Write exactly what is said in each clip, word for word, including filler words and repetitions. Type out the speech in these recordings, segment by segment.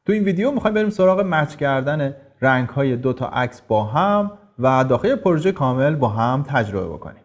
تو این ویدیو میخوایم بریم سراغ مچ کردن رنگ های دو تا عکس با هم و داخل پروژه کامل با هم تجربه بکنیم.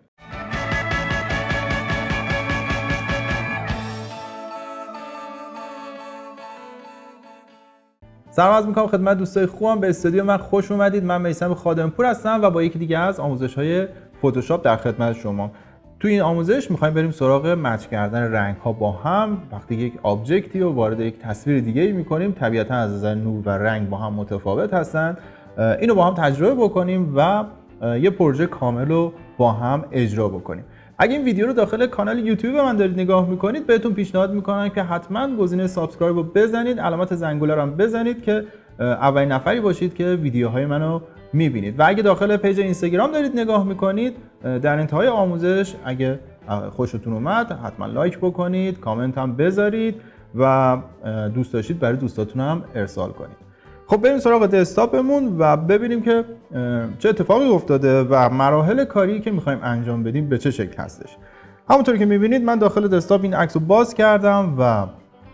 سلام عرض میکنم خدمت دوستای خوبم، به استودیو من خوش اومدید. من میثم خادمپور هستم و با یکی دیگه از آموزش‌های فتوشاپ در خدمت شما. تو این آموزش میخوایم بریم سراغ مچ کردن رنگ ها با هم. وقتی یک آبجکتی رو وارد یک تصویر دیگه ای میکنیم، طبیعتا از نظر نور و رنگ با هم متفاوت هستن. اینو با هم تجربه بکنیم و یه پروژه کامل رو با هم اجرا بکنیم. اگه این ویدیو رو داخل کانال یوتیوب من دارید نگاه میکنید، بهتون پیشنهاد میکنم که حتما گزینه سابسکرایب رو بزنید، علامت زنگوله رو هم بزنید که اولین نفری باشید که ویدیوهای منو میبینید. و اگه داخل پیج اینستاگرام دارید نگاه میکنید، در انتهای آموزش اگه خوشتون اومد حتما لایک بکنید، کامنت هم بذارید و دوست داشتید برای دوستاتون هم ارسال کنید. خب بریم سراغ دسکتاپمون و ببینیم که چه اتفاقی افتاده و مراحل کاری که میخوایم انجام بدیم به چه شکل هستش. همونطور که میبینید من داخل دسکتاپ این عکس رو باز کردم و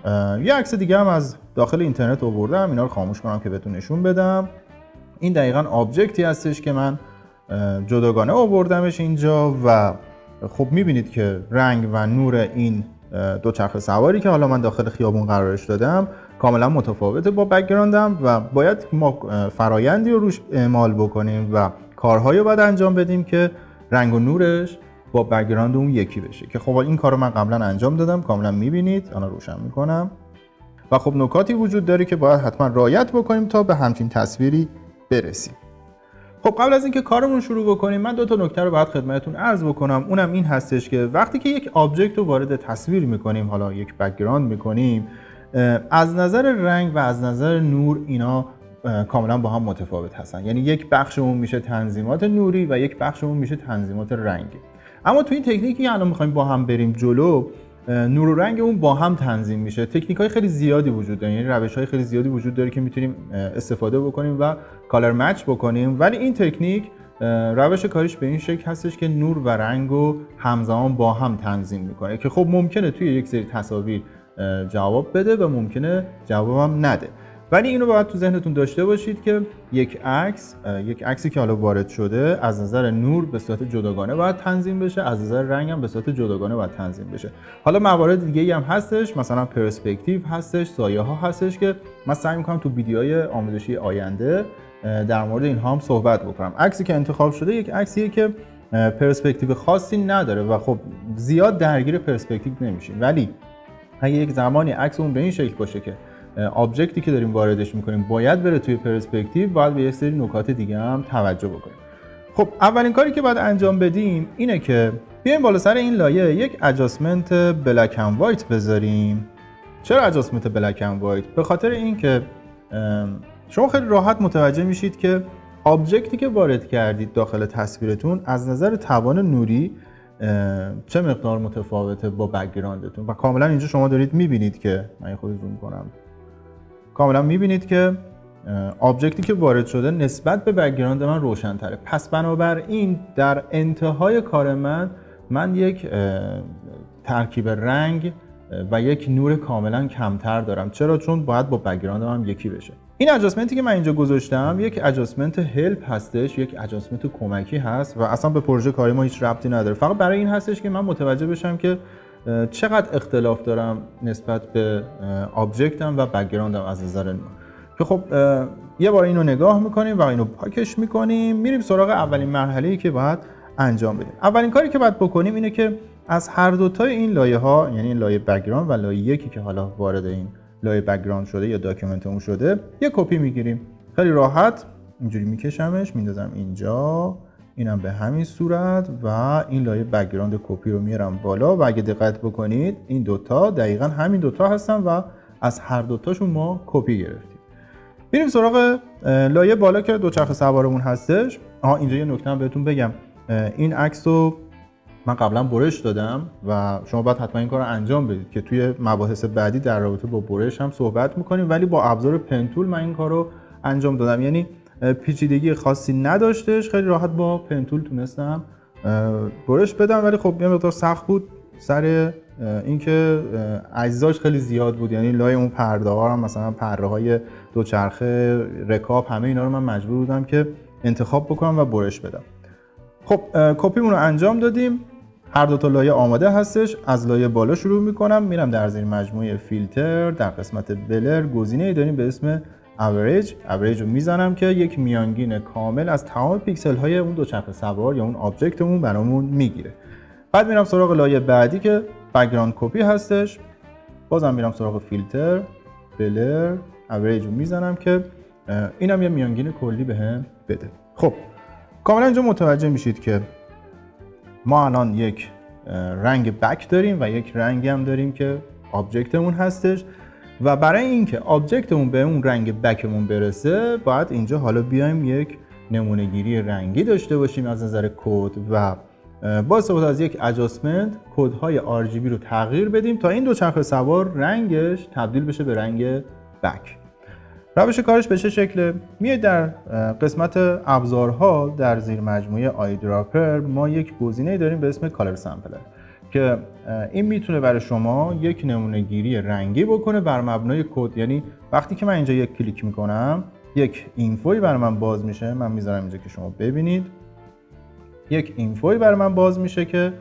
یه عکس دیگه هم از داخل اینترنت آوردم. اینا رو خاموش کنم که بهتون نشون بدم. این دقیقاً آبجکتی هستش که من جداگانه آوردمش اینجا و خب میبینید که رنگ و نور این دوچرخه سواری که حالا من داخل خیابون قرارش دادم کاملا متفاوته با بک‌گراندم و باید ما فرایندی رو روش اعمال بکنیم و کارهایی رو باید انجام بدیم که رنگ و نورش با بک‌گراند اون یکی بشه، که خب این کار رو من قبلا انجام دادم، کاملا میبینید. الان روشن میکنم و خب نکاتی وجود داره که باید حتما رعایت بکنیم تا به همچین تصویری برسیم. خب قبل از اینکه کارمون شروع بکنیم من دو تا نکته رو باید خدمتتون عرض بکنم. اونم این هستش که وقتی که یک آبجکت رو وارد تصویر میکنیم، حالا یک بک‌گراند میکنیم، از نظر رنگ و از نظر نور اینا کاملا با هم متفاوت هستن. یعنی یک بخش اون میشه تنظیمات نوری و یک بخش اون میشه تنظیمات رنگی. اما تو این تکنیکی که الان میخوایم با هم بریم جلو، نور و رنگ اون با هم تنظیم میشه. تکنیک‌های خیلی زیادی وجود داره، یعنی روش‌های خیلی زیادی وجود داره که میتونیم استفاده بکنیم و کالر مچ بکنیم، ولی این تکنیک روش کاریش به این شکل هستش که نور و رنگ رو همزمان با هم تنظیم میکنه که خب ممکنه توی یک سری تصاویر جواب بده و ممکنه جوابم نده. ولی اینو باید تو ذهنتون داشته باشید که یک عکس یک عکسی که حالا وارد شده از نظر نور به صورت جداگانه باید تنظیم بشه، از نظر رنگ هم به صورت جداگانه باید تنظیم بشه. حالا موارد دیگه هم هستش، مثلا پرسپکتیو هستش، سایه ها هستش که من سعی میکنم تو ویدیوهای آموزشی آینده در مورد اینها هم صحبت بکنم. عکسی که انتخاب شده یک عکسیه که پرسپکتیو خاصی نداره و خب زیاد درگیر پرسپکتیو نمیشیم، ولی اگه یک زمانی عکسمون به این شکل باشه که آبجکتی که داریم واردش میکنیم باید بره توی پرسپکتیو، باید به یه سری نکات دیگه هم توجه بکنیم. خب اولین کاری که باید انجام بدیم اینه که بیایم بالا سر این لایه یک ادجاستمنت بلک اند وایت بذاریم. چرا ادجاستمنت بلک اند وایت؟ به خاطر اینکه شما خیلی راحت متوجه میشید که آبجکتی که وارد کردید داخل تصویرتون از نظر توان نوری چه مقدار متفاوته با بک‌گراندتون و کاملا اینجا شما دارید میبینید که من خود زوم کنم، کاملا میبینید که آبجکتی که وارد شده نسبت به بک‌گراند من روشن‌تره. پس بنابراین در انتهای کار من من یک ترکیب رنگ و یک نور کاملا کمتر دارم. چرا؟ چون باید با بک‌گراند هم یکی بشه. این ادجاستمنتی که من اینجا گذاشتم یک ادجاستمنت هلپ هستش، یک ادجاستمنت کمکی هست و اصلا به پروژه کاری ما هیچ ربطی نداره. فقط برای این هستش که من متوجه بشم که چقدر اختلاف دارم نسبت به آبجکتم و بک‌گراندم از نظر نور. که خب یه بار اینو نگاه میکنیم و اینو پاکش میکنیم، میریم سراغ اولین مرحله‌ای که باید انجام بدیم. اولین کاری که باید بکنیم اینه که از هر دو تای این لایه ها، یعنی این لایه بک‌گراند و لایه یکی که حالا وارد این لایه بک‌گراند شده یا داکیومنتمون شده، یه کپی میگیریم. خیلی راحت اینجوری میکشمش، میندازم اینجا، اینم به همین صورت و این لایه بک‌گراند کپی رو میارم بالا و اگه دقت بکنید این دوتا دقیقاً همین دوتا هستن و از هر دوتاشون ما کپی گرفتیم. میریم سراغ لایه بالا که دوچرخه سوارمون هستش. آها اینجا یه نکته هم بهتون بگم، این عکس رو من قبلا برش دادم و شما باید حتما این کار رو انجام بدید که توی مباحث بعدی در رابطه با برش هم صحبت میکنیم، ولی با ابزار پنتول من این کار رو انجام دادم. یعنی پیچیدگی خاصی نداشتش، خیلی راحت با پنتول تونستم برش بدم، ولی خب یه مقدار سخت بود سر اینکه اجزاش خیلی زیاد بود، یعنی لای اون پرده ها هم مثلا پرده های دوچرخه، رکاب، همه اینا رو من مجبور بودم که انتخاب بکنم و برش بدم. خب کپیمون رو انجام دادیم، هر دو تا لایه آماده هستش. از لایه بالا شروع میکنم، میرم در زیر مجموعه فیلتر، در قسمت بلر گزینه‌ای داریم به اسم اوریج. اوریج رو میزنم که یک میانگین کامل از تمام پیکسل های اون دوچرخه سوار یا اون آبجکتمون برامون میگیره. بعد میرم سراغ لایه بعدی که بک‌گراند کپی هستش، بازم میرم سراغ فیلتر، بلر، اوریج رو میزنم که اینم یه میانگین کلی بهم بده. خب کاملا اینجا متوجه میشید که ما الان یک رنگ بک داریم و یک رنگی هم داریم که آبجکتمون هستش و برای اینکه آبجکتمون به اون رنگ بکمون برسه باید اینجا حالا بیایم یک نمونه گیری رنگی داشته باشیم از نظر کد و با استفاده از یک ادجاستمنت کدهای آر جی بی رو تغییر بدیم تا این دوچرخه سوار رنگش تبدیل بشه به رنگ بک. روش کارش به چه شکله؟ میاد در قسمت ابزارها در زیر مجموعه آی دراپر ما یک گزینه داریم به اسم کالر سامپلر که این میتونه برای شما یک نمونه گیری رنگی بکنه بر مبنای کد. یعنی وقتی که من اینجا یک کلیک میکنم یک اینفوی برای من باز میشه، من میذارم اینجا که شما ببینید، یک اینفوی برای من باز میشه که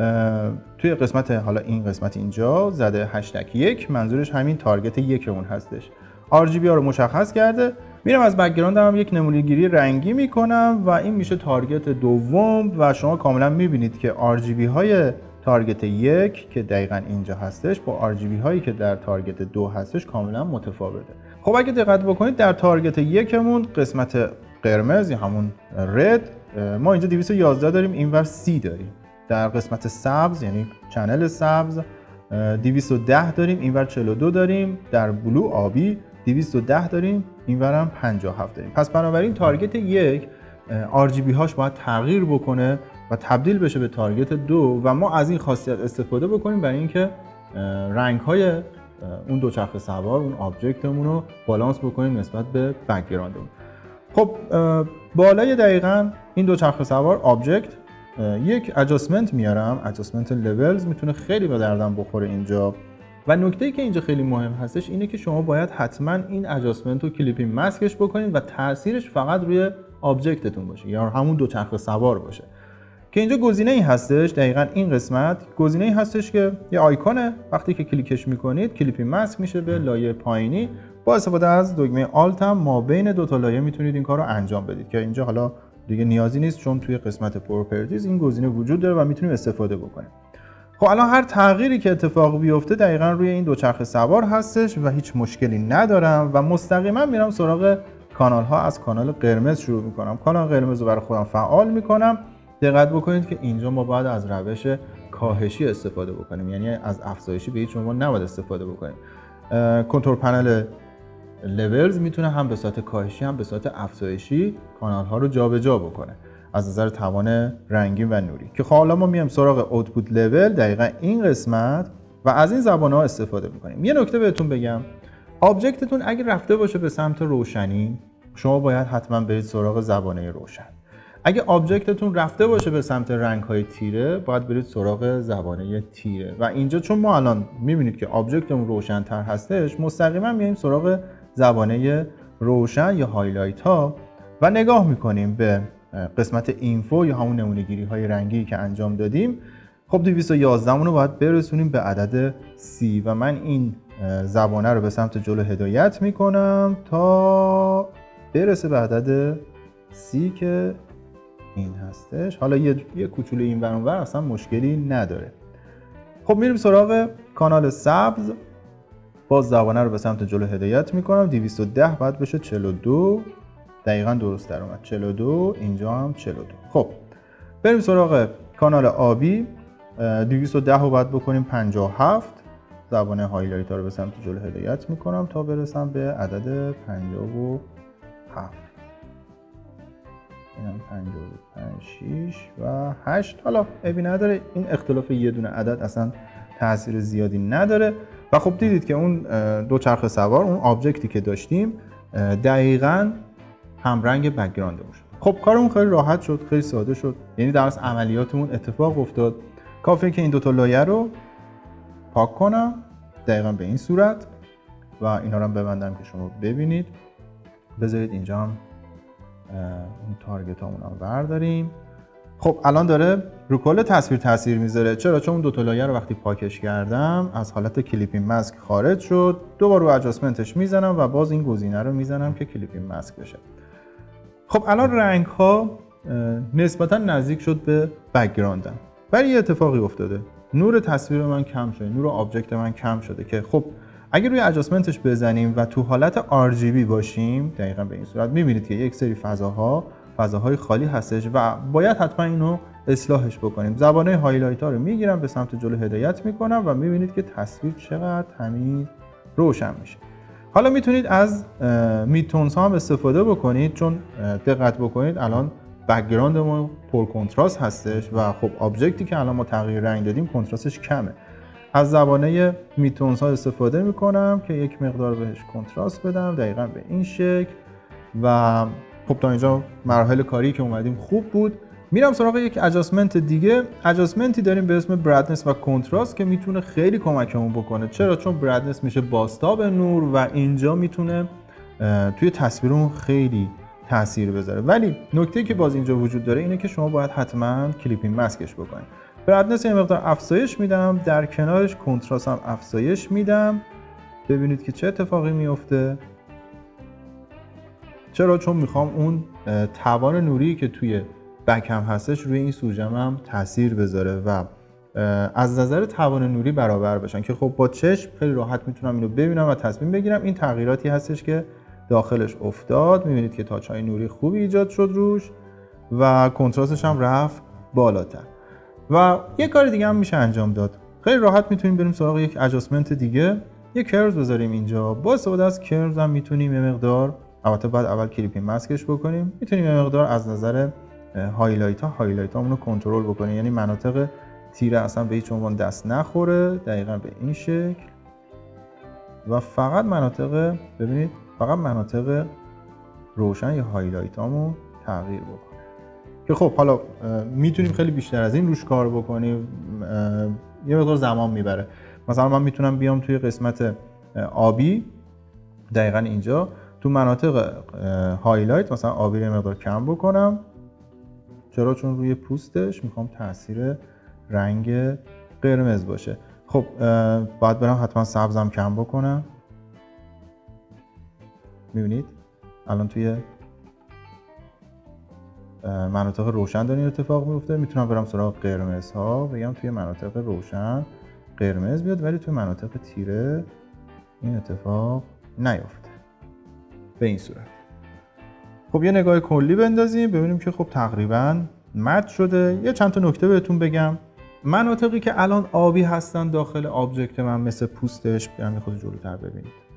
توی قسمت حالا این قسمت اینجا زده هشتگ یک، منظورش همین تارگت یک اون هستش. آر جی بی ها رو مشخص کرده. میرم از بک‌گراند هم یک نمونه گیری رنگی میکنم و این میشه تارگت دوم و شما کاملا میبینید که آر جی بی های تارگت یک که دقیقاً اینجا هستش با آر جی بی هایی که در تارگت دو هستش کاملا متفاوته. خب اگه دقت بکنید در تارگت یکمون قسمت قرمز یا همون رد ما اینجا دویست و یازده داریم، اینور سی داریم. در قسمت سبز یعنی چنل سبز دویست و ده داریم، اینور چهل و دو داریم. در بلو آبی دویست و ده داریم، اینور هم پنجاه و هفت داریم. پس بنابراین تارگت یک آر جی بی هاش باید تغییر بکنه و تبدیل بشه به تارگت دو و ما از این خاصیت استفاده بکنیم برای اینکه رنگ های اون دوچرخه سوار اون آبجکتمون رو بالانس بکنیم نسبت به بک‌گراندمون. خب بالای دقیقاً این دوچرخه سوار آبجکت یک ادجاستمنت میارم، ادجاستمنت لولز میتونه خیلی به دردم بخوره اینجا. و نکته‌ای که اینجا خیلی مهم هستش اینه که شما باید حتما این ادجاستمنت رو کلیپینگ ماسکش بکنید و تاثیرش فقط روی آبجکتتون باشه یا همون دوچرخه سوار باشه. که اینجا گزینه‌ای هستش، دقیقاً این قسمت گزینه‌ای هستش که یه آیکونه، وقتی که کلیکش میکنید کلیپینگ ماسک میشه به لایه پایینی. با استفاده از دکمه آلت هم ما بین دو تا لایه میتونید این کار رو انجام بدید که اینجا حالا دیگه نیازی نیست چون توی قسمت پروپرتیز این گزینه وجود داره و میتونیم استفاده بکنیم. خب الان هر تغییری که اتفاق بیفته دقیقاً روی این دوچرخه سوار هستش و هیچ مشکلی ندارم و مستقیما میرم سراغ کانال ها. از کانال قرمز شروع میکنم، کانال قرمز رو برای خودم فعال میکنم. دقت بکنید که اینجا ما باید از روش کاهشی استفاده بکنیم، یعنی از افزایشی به هیچ عنوان نباید استفاده بکنیم. کنترل پنل لولز میتونه هم به صورت کاهشی هم به صورت افزایشی کانال ها رو جابجا بکنه از نظر توان رنگین و نوری. که حالا ما میایم سراغ اوتپوت لول، دقیقاً این قسمت و از این زبان ها استفاده میکنیم. یه نکته بهتون بگم، آبجکتتون اگه رفته باشه به سمت روشنی شما باید حتما برید سراغ زبانه روشن. اگه آبجکتتون رفته باشه به سمت رنگ‌های تیره باید برید سراغ زبانه تیره. و اینجا چون ما الان می‌بینید که آبجکتمون روشن‌تر هستش مستقیما میایم سراغ زبانه روشن یا هایلایت ها و نگاه می‌کنیم به قسمت اینفو یا همون نمونه‌گیری‌های رنگی که انجام دادیم. خب دویست و یازده رو باید برسونیم به عدد سی و من این زبانه رو به سمت جلو هدایت می‌کنم تا برسه به عدد سی که این هستش. حالا یه, یه کوچولو این ور اون ور اصلا مشکلی نداره. خب میریم سراغ کانال سبز، باز زبانه رو به سمت جلو هدایت میکنم. دویست و ده بعد بشه چهل و دو، دقیقاً درست در اومد چهل و دو، اینجا هم چهل و دو. خب بریم سراغ کانال آبی، دویست و ده رو بعد بکنیم پنجاه و هفت، زبانه هایلایت ها رو به سمت جلو هدایت میکنم تا برسم به عدد پنجاه و هفت. اینم پنجاه و پنج، شش و هشت. حالا عیبی نداره، این اختلاف یه دونه عدد اصلا تاثیر زیادی نداره. و خب دیدید که اون دوچرخه سوار اون آبجکتی که داشتیم دقیقاً همرنگ بک‌گراندمون شد. خب کارمون خیلی راحت شد، خیلی ساده شد، یعنی در اصل عملیاتمون اتفاق افتاد. کافیه که این دو تا لایه رو پاک کنم دقیقا به این صورت و اینا رو هم ببندم که شما ببینید. بذارید اینجا هم اون تارگت هامون رو برداریم. خب الان داره رو کل تصویر تاثیر میذاره. چرا؟ چون اون دو تا لایه رو وقتی پاکش کردم از حالت کلیپینگ ماسک خارج شد. دوباره رو ادجاستمنتش میزنم و باز این گزینه رو میزنم که کلیپینگ ماسک بشه. خب الان رنگ ها نسبتا نزدیک شد به بک‌گراندم. ولی یه اتفاقی افتاده. نور تصویر من کم شده، نور آبجکت من کم شده که خب اگه روی ادجاستمنتش بزنیم و تو حالت آر جی بی باشیم دقیقاً به این صورت میبینید که یک سری فضاها فضاهای خالی هستش و باید حتما اینو اصلاحش بکنیم. زبانه هایلایت ها رو میگیرم به سمت جلو هدایت میکنم و میبینید که تصویر چقدر تمیز روشن میشه. حالا میتونید از میدتونز ها هم استفاده بکنید چون دقت بکنید الان بک‌گراند ما پر کنتراست هستش و خب آبجکتی که الان ما تغییر رنگ دادیم کنتراستش کمه. از زبانه میدتونز ها استفاده میکنم که یک مقدار بهش کنتراست بدم دقیقاً به این شکل و خب تا اینجا مراحل کاری که اومدیم خوب بود. میرم سراغ یک ادجاستمنت دیگه. ادجاستمنتی داریم به اسم برایتنس و کنتراست که میتونه خیلی کمکمون بکنه. چرا؟ چون برایتنس میشه بازتاب نور و اینجا میتونه توی تصویرمون خیلی تاثیر بذاره. ولی نکته‌ای که باز اینجا وجود داره اینه که شما باید حتما کلیپینگ ماسکش بکنید. برایتنس یه مقدار افزایش میدم، در کنارش کنتراست هم افزایش میدم. ببینید که چه اتفاقی میفته. چرا؟ چون میخوام اون توان نوری که توی بکم هستش روی این سوژم هم تاثیر بذاره و از نظر توان نوری برابر بشن که خب با چشم خیلی راحت میتونم اینو ببینم و تصمیم بگیرم. این تغییراتی هستش که داخلش افتاد. میبینید که تاچ‌های نوری خوبی ایجاد شد روش و کنتراستش هم رفت بالاتر. و یه کار دیگه هم میشه انجام داد. خیلی راحت میتونیم بریم سراغ یک ادجاستمنت دیگه. یه کرز بذاریم اینجا. با استفاده از کرز هم میتونیم یه مقدار، البته بعد اول کلیپینگ ماسکش بکنیم، میتونیم یه مقدار از نظر هایلایت ها هایلایت هامون رو کنترل بکنیم. یعنی مناطق تیره اصلا به هیچ عنوان دست نخوره دقیقاً به این شکل و فقط مناطق، ببینید فقط مناطق روشن یا هایلایت هامون تغییر بکنه که خب حالا میتونیم خیلی بیشتر از این روش کار بکنیم. یه مقدار زمان میبره. مثلا من میتونم بیام توی قسمت آبی دقیقاً اینجا تو مناطق هایلایت مثلا آبی رو مقدار کم بکنم. چرا؟ چون روی پوستش میخوام تاثیر رنگ قرمز باشه. خب باید برم حتما سبزم کم بکنم. میبینید الان توی مناطق روشن داره این اتفاق میفته. میتونم برم سراغ قرمز ها بگم توی مناطق روشن قرمز بیاد ولی توی مناطق تیره این اتفاق نیفته به این صورت. خب یه نگاه کلی بندازیم ببینیم که خب تقریبا مچ شده. یه چند تا نکته بهتون بگم. مناطقی که الان آبی هستن داخل آبجکت من مثل پوستش، بیان خود جلوتر ببینید.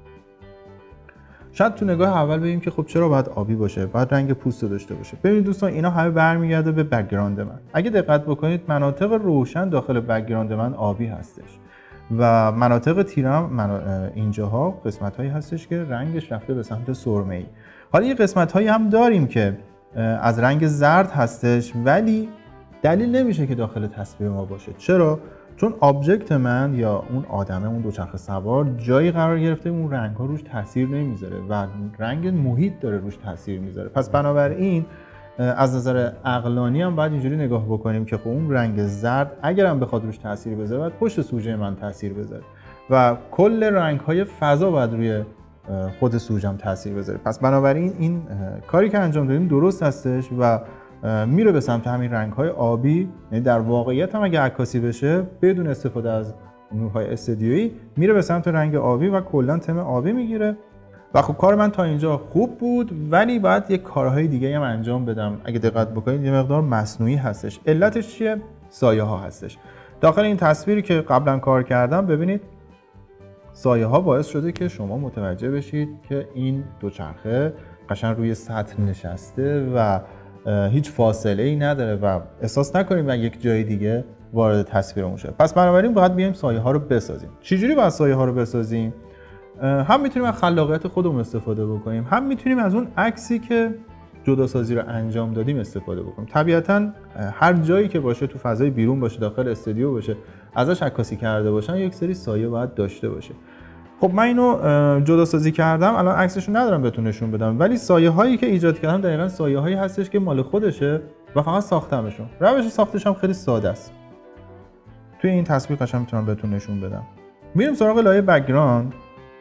شاید تو نگاه اول بگیم که خب چرا باید آبی باشه؟ باید رنگ پوست داشته باشه. ببینید دوستان اینا همه برمیگرده به بک‌گراند من. اگه دقت بکنید مناطق روشن داخل بک‌گراند من آبی هستش و مناطق تیره هم اینجاها قسمت‌هایی هستش که رنگش رفته به سمت سرمه‌ای. حالا یه قسمت‌هایی هم داریم که از رنگ زرد هستش ولی دلیل نمیشه که داخل تصویر ما باشه. چرا؟ چون آبجکت من یا اون آدمه، اون دوچرخه سوار جایی قرار گرفته اون رنگ‌ها روش تاثیر نمیذاره و رنگ محیط داره روش تاثیر میذاره. پس بنابراین از نظر عقلانی هم باید اینجوری نگاه بکنیم که خب اون رنگ زرد اگرم بخواد روش تاثیر بذاره باید پشت سوژه من تاثیر بذاره و کل رنگ‌های فضا باید روی خود سوژم تاثیر بذاره. پس بنابراین این کاری که انجام دادیم درست هستش و میره به سمت همین رنگ‌های آبی. یعنی در واقعیت هم اگه عکاسی بشه بدون استفاده از نورهای استودیویی میره به سمت رنگ آبی و کلا تم آبی میگیره. و خب کار من تا اینجا خوب بود ولی باید یک کارهای دیگه هم انجام بدم. اگه دقت بکنید یه مقدار مصنوعی هستش. علتش چیه؟ سایه ها هستش. داخل این تصویری که قبلا کار کردم ببینید سایه ها باعث شده که شما متوجه بشید که این دوچرخه قشنگ روی سطح نشسته و هیچ فاصله ای نداره و احساس نکنیم و یک جای دیگه وارد تصویرمون شده. پس بنابراین باید بیایم سایه ها رو بسازیم. چجوری باید سایه ها رو بسازیم؟ هم میتونیم از خلاقیت خودمون استفاده بکنیم، هم میتونیم از اون عکسی که جداسازی رو انجام دادیم استفاده بکنیم. طبیعتاً هر جایی که باشه، تو فضای بیرون باشه، داخل استودیو باشه، ازش عکاسی کرده باشن یک سری سایه باید داشته باشه. خب من اینو جدا سازی کردم، الان عکسشو ندارم بهتون نشون بدم، ولی سایه هایی که ایجاد کردم دقیقاً سایه هایی هستش که مال خودشه و فقط ساختمشون. روش ساختش هم خیلی ساده است. توی این تصویر قشنگ میتونم بهتون نشون بدم. میریم سراغ لایه بک‌گراند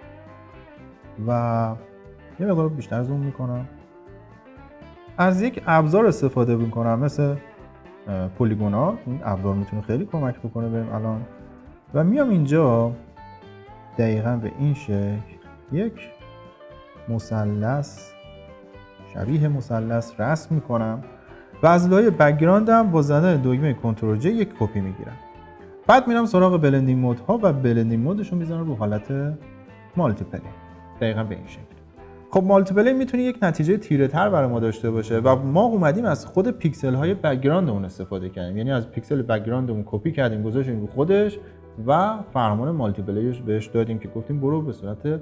و یه مقدار بیشتر زوم میکنم. از یک ابزار استفاده میکنم مثل پلیگونا. این ابزار میتونه خیلی کمک بکنه بهم الان. و میام اینجا دقیقاً به این شکل یک مثلث شبیه مثلث رسم میکنم و از لایه بک‌گراندم با زدن دکمه کنترل جی یک کپی میگیرم. بعد میرم سراغ بلندینگ مود ها و بلندینگ مودشون میذارم رو حالت مالتی پلی. دقیقاً به این شکل. خب مالتی پلی میتونه یک نتیجه تیره تر برای ما داشته باشه و ما اومدیم از خود پیکسل های بک‌گراندمون استفاده کردیم. یعنی از پیکسل بک‌گراندمون کپی کردیم گذاشتیم رو خودش و فرمان مالتی پلیش بهش دادیم که گفتیم برو به صورت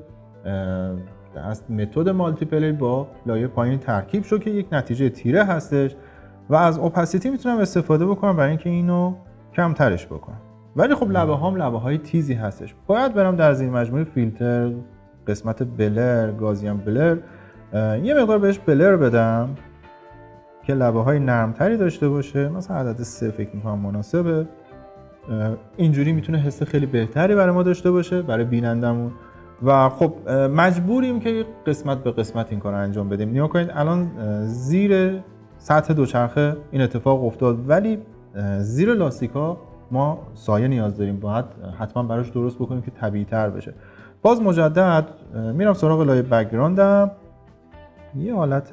از متد مالتی پلی با لایه پایین ترکیب شو که یک نتیجه تیره هستش و از اوپاسیتی میتونم استفاده بکنم برای اینکه اینو کمترش بکنم. ولی خب لبه هام لبه های تیزی هستش. باید برم در زیر مجموعه فیلتر، قسمت بلر، گازیان بلر، یه مقدار بهش بلر بدم که لبه های نرمتری داشته باشه. مثلا عدد سه فکر میکنم مناسبه. اینجوری میتونه حس خیلی بهتری برای ما داشته باشه برای بینندمون و خب مجبوریم که قسمت به قسمت این کار رو انجام بدیم. نگاه کنید الان زیر سطح دوچرخه این اتفاق افتاد ولی زیر لاستیکا ما سایه نیاز داریم، باید حتما براش درست بکنیم که طبیعی تر بشه. باز مجدد میرم سراغ لایه بک‌گراندم، یه حالت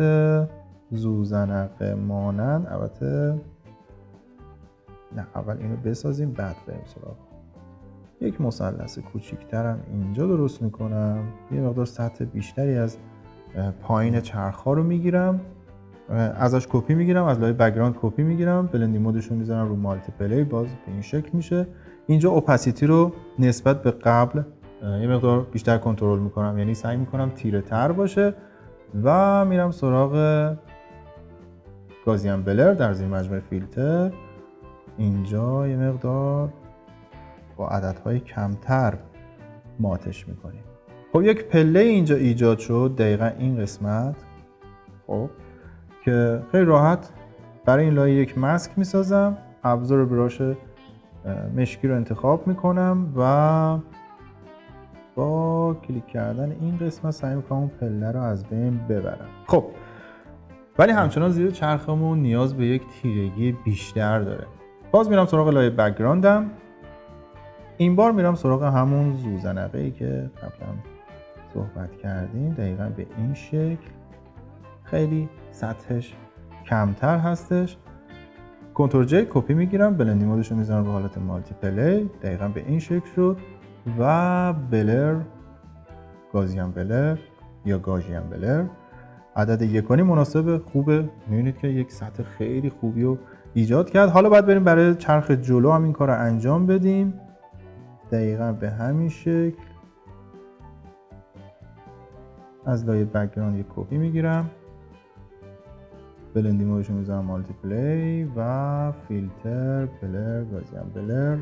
زوزنقه مانند، البته نه اول اینو بسازیم بعد بریم سراغ. یک مثلث کوچیک‌ترم اینجا درست میکنم، یه مقدار سطح بیشتری از پایین چرخ‌ها رو میگیرم، ازش کپی میگیرم، از لایه بک‌گراند کپی میگیرم، بلندینگ مودش رو میذارم رو مالتی پلی، باز به این شکل میشه. اینجا اوپاسیتی رو نسبت به قبل یه مقدار بیشتر کنترل میکنم، یعنی سعی میکنم تیره تر باشه و میرم سراغ گازیان بلر در زیر مجموعه فیلتر. اینجا یه مقدار با عددهای کمتر ماتش میکنیم. خب یک پله اینجا ایجاد شد، دقیقا این قسمت. خب که خیلی راحت برای این لایه یک ماسک میسازم، ابزار براش مشکی رو انتخاب میکنم و با کلیک کردن این قسمت سعی میکنم اون پله رو از بین ببرم. خب ولی همچنان زیر چرخمون نیاز به یک تیرگی بیشتر داره. باز میرم سراغ لایه بک‌گراندم، این بار میرم سراغ همون زوزنقه ای که قبلا صحبت کردیم، دقیقا به این شکل. خیلی سطحش کمتر هستش. کنترل جی کپی میگیرم، بلندینگ مودش رو میذارم به حالت مالتی پلی، دقیقا به این شکل شد و بلر، گازیان بلر یا گاژیان بلر عدد یکانی مناسب خوبه. میبینید که یک سطح خیلی خوبی رو ایجاد کرد. حالا باید بریم برای چرخ جلو هم این کار رو انجام بدیم، دقیقا به همین شکل. از لایه بک‌گراند یک کپی میگیرم، بلندینگ مودش رو میذارم مالتی پلی و فیلتر، بلر، گازیان بلر.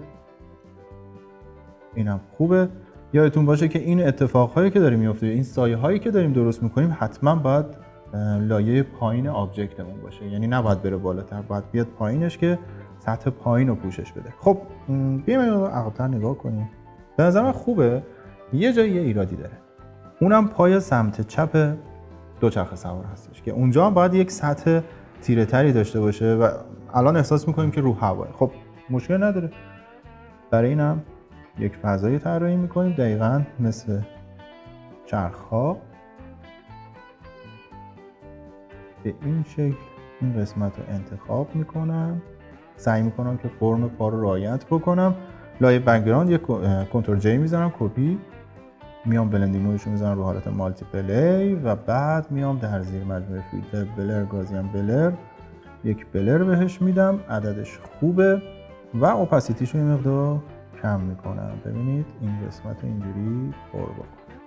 اینم خوبه. یادتون باشه که این اتفاقهایی که داریم میفته، این سایه هایی که داریم درست میکنیم، حتما باید لایه پایین آبجکتمون باشه، یعنی نباید بره بالاتر، باید بیاد پایینش که سطح پایین رو پوشش بده. خب بیایم عقب‌تر نگاه کنیم. به نظر من خوبه. یه جایی یه ایرادی داره، اونم پای سمت چپ دوچرخه سوار هستش که اونجا هم باید یک سطح تیره تری داشته باشه و الان احساس میکنیم که رو هواه. خب مشکل نداره، برای اینم یک فضایی طراحی میکنیم دقیقاً مثل چرخ‌ها. به این شکل این قسمت رو انتخاب میکنم، سعی میکنم که فرم پا رو رعایت بکنم. لایه بک‌گراند یک کنترل جی میذارم کپی، میام بلندینگ مودش رو میذارم رو حالت مالتی پلی و بعد میام در زیر مجموعه فیلتر، بلر، گازیان بلر، یک بلر بهش میدم، عددش خوبه و اوپاسیتیش رو یه مقدار کم میکنم. ببینید این قسمت رو اینجوری پر بکن.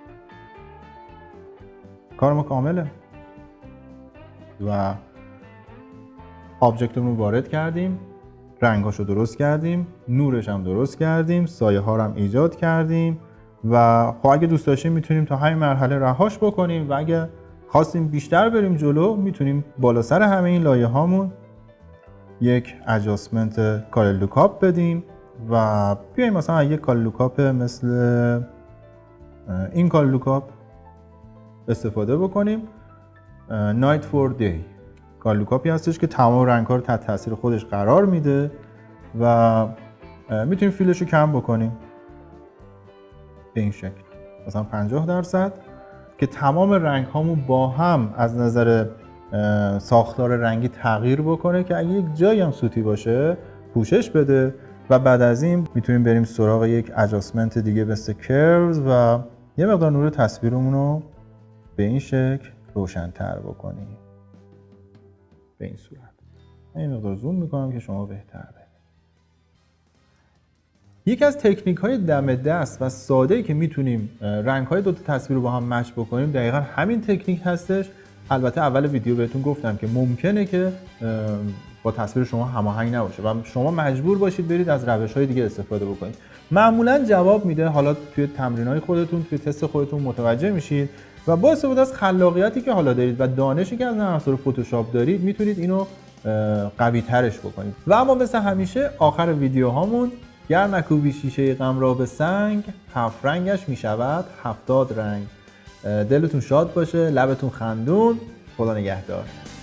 کار ما کامله و آبجکتمون رو وارد کردیم، رنگاشو درست کردیم، نورش هم درست کردیم، سایه ها رو هم ایجاد کردیم و خب اگه دوست داشتیم میتونیم تا همین مرحله رهاش بکنیم و اگه خواستیم بیشتر بریم جلو میتونیم بالا سر همه این لایه هامون یک ادجاستمنت کالر لوکاپ بدیم و بیایم مثلا یک کالر لوکاپ مثل این کالر لوکاپ استفاده بکنیم. نایت فور دی کالر لوکاپی هستش که تمام رنگ ها رو تحت تاثیر خودش قرار میده و میتونیم فیلش رو کم بکنیم به این شکل، مثلا پنجاه درصد، که تمام رنگ هامون با هم از نظر ساختار رنگی تغییر بکنه که اگه یک جایی هم سوتی باشه پوشش بده. و بعد از این میتونیم بریم سراغ یک ادجاستمنت دیگه مثل کروز و یه مقدار نور تصویرمون رو به این شکل روشن‌تر بکنیم به این صورت. من یه مقدار زوم میکنم که شما بهتر ببینید. یکی از تکنیک های دم دست و ساده‌ای که میتونیم رنگ های دو تا تصویر رو با هم مچ بکنیم دقیقاً همین تکنیک هستش. البته اول ویدیو بهتون گفتم که ممکنه که با تصویر شما هماهنگ نباشه و شما مجبور باشید برید از روش‌های دیگه استفاده بکنید. معمولاً جواب میده، حالا توی تمرین‌های خودتون، توی تست خودتون متوجه میشید و با استفاده از خلاقیتی که حالا دارید و دانشی که از نرم افزار فتوشاپ دارید میتونید اینو قوی ترش بکنید. و اما مثل همیشه آخر ویدیو هامون گر نکوبی شیشه غم را به سنگ، هفت رنگش میشود هفتاد رنگ. دلتون شاد باشه، لبتون خندون، خدا نگهدار.